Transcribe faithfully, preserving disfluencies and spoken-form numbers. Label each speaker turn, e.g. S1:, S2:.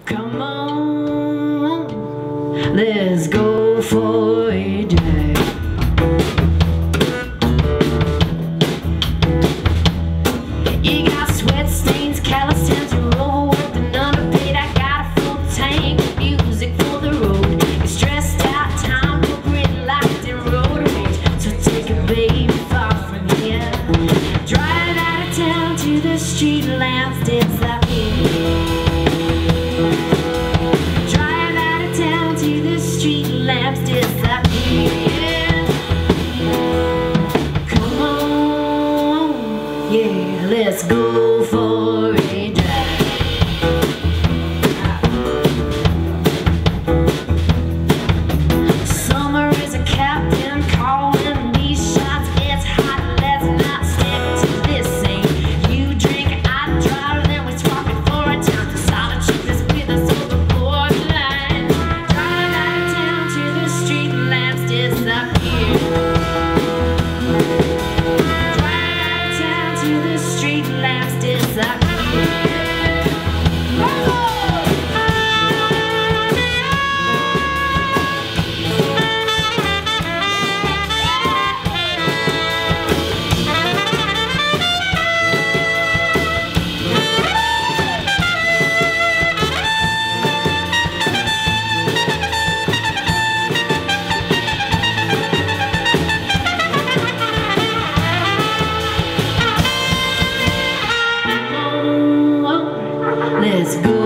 S1: Come on, let's go for a drive. You got sweat stains, callous hands, you roll with an underpaid. I got a full tank of music for the road. You're stressed out, time for grid lights and road rage. So take a baby far from here. Drive out of town to the street lamps disappear. Drive out of town to the street lamps disappear. Come on, yeah, let's go for a drive. Summer is a captain calling these shots. It's hot, let's not stick to this scene. You drink, I drive, then we swap it for a time. Solitude is with us over borderline. Drive out of town to the street lamps disappear. Drive out of town to the street lamps disappear. Let's go.